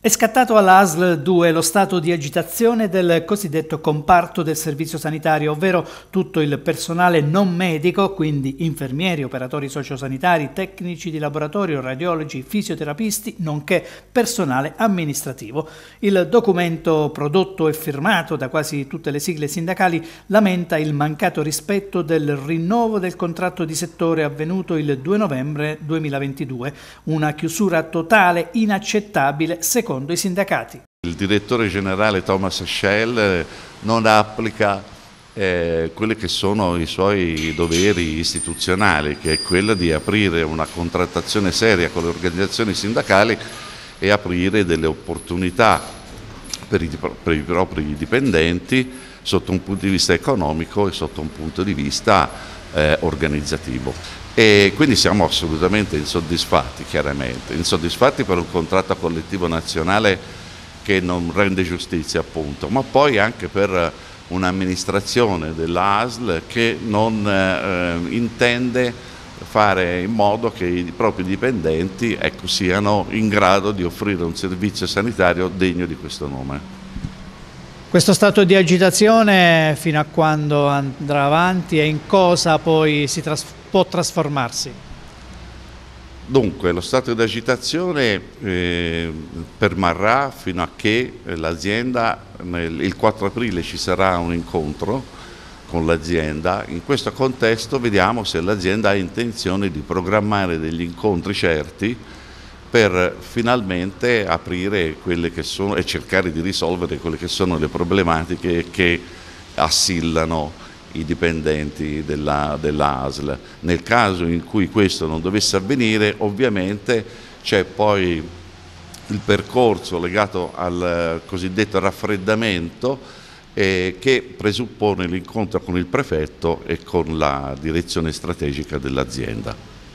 È scattato alla ASL 2 lo stato di agitazione del cosiddetto comparto del servizio sanitario, ovvero tutto il personale non medico, quindi infermieri, operatori sociosanitari, tecnici di laboratorio, radiologi, fisioterapisti, nonché personale amministrativo. Il documento prodotto e firmato da quasi tutte le sigle sindacali lamenta il mancato rispetto del rinnovo del contratto di settore avvenuto il 2 novembre 2022, una chiusura totale inaccettabile secondo i sindacati. Il direttore generale Thomas Schell non applica quelli che sono i suoi doveri istituzionali, che è quello di aprire una contrattazione seria con le organizzazioni sindacali e aprire delle opportunità per i propri dipendenti sotto un punto di vista economico e sotto un punto di vista organizzativo. E quindi siamo assolutamente insoddisfatti, chiaramente, insoddisfatti per un contratto collettivo nazionale che non rende giustizia, appunto, ma poi anche per un'amministrazione della ASL che non intende fare in modo che i propri dipendenti siano in grado di offrire un servizio sanitario degno di questo nome. Questo stato di agitazione fino a quando andrà avanti e in cosa poi può trasformarsi? Dunque, lo stato di agitazione permarrà fino a che l'azienda, il 4 aprile ci sarà un incontro con l'azienda. In questo contesto vediamo se l'azienda ha intenzione di programmare degli incontri certi per finalmente aprire quelle che sono e cercare di risolvere quelle che sono le problematiche che assillano i dipendenti della ASL. Nel caso in cui questo non dovesse avvenire, ovviamente c'è poi il percorso legato al cosiddetto raffreddamento che presuppone l'incontro con il prefetto e con la direzione strategica dell'azienda.